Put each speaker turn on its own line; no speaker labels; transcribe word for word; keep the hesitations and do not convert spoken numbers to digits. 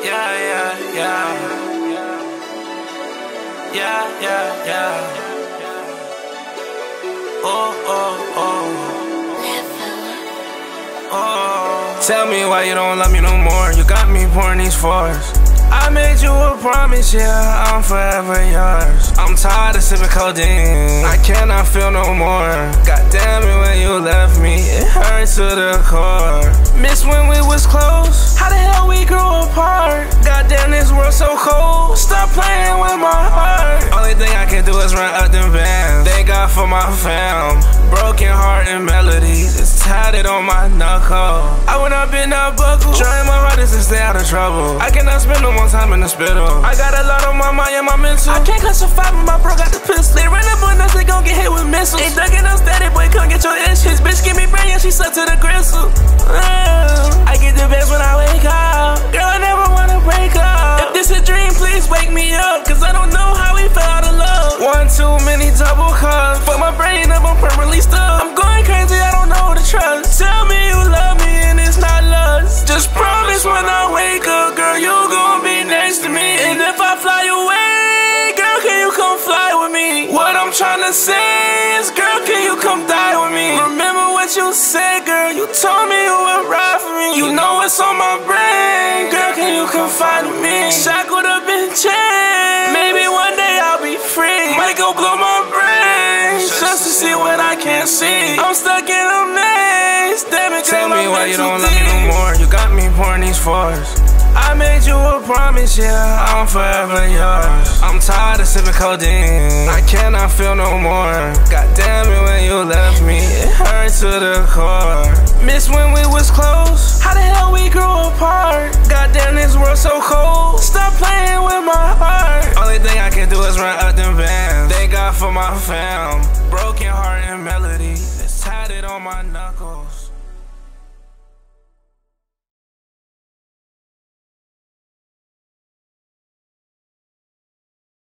Yeah, yeah, yeah. Yeah, yeah, yeah. Oh, oh, oh. Oh. Tell me why you don't love me no more. You got me pouring these fours. I made you a promise, yeah, I'm forever yours. I'm tired of sipping codeine, I cannot feel no more. God damn it, when you left me, it hurts to the core. Miss when we was close, how the hell we grew apart? God damn, this world so cold, stop playing with my heart. Only thing I can do is run up them bands. Thank God for my fam. Broken heart and melodies, it's tatted on my knuckle. I went up in that buckle, trying my hardest to stay out of trouble. I cannot spend no more time in the spittle. I got a lot on my mind and my mental. I can't classify, but my bro got the pistol. They run up on us, they gon' get hit with missiles. Ain't ducking no steady, boy, come get your issues. Bitch, give me brain, and she suck to the gristle. Uh, I get the best when I wake up. Girl, I never wanna break up. If this a dream, please wake me up, cause I don't know how we fell out of love. One too many double cups, but my brain up, I'm permanently stuck. I'm going crazy, I don't know who to trust. Tell me you love me and it's not lust. Just promise when I wake up, girl, you gon' be next to me. And if I fly away, girl, can you come fly with me? What I'm tryna say is, girl, can you come die with me? Remember what you said, girl, you told me you would ride for me. You know what's on my brain, girl, can you come find me? Shackled up in chains, maybe one day I'll be free. Might go blow my brains, just to see what I can't see. I'm stuck in a maze, damn it, girl, tell me why you don't love me no more. You got me pouring these fours. I made you a promise, yeah, I'm forever yours. I'm tired of sipping codeine, I cannot feel no more. God damn it, when you left me, it hurts to the core. Miss when we was close, how the hell we grew apart? God damn, this world so cold, stop playing with my heart. Only thing I can do is run up them bands. Thank God for my fam. Broken heart and melody, it's tatted on my knuckles.